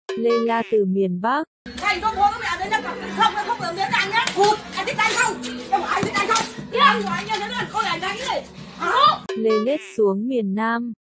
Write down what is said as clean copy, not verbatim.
Lê La từ miền Bắc. Anh có bố các mẹ đến đây không được đến anh nhá. Cụt, anh thích anh không? Em bảo anh thích anh không? Anh của anh nha, thế là con này đánh này. Lê Lết xuống miền Nam.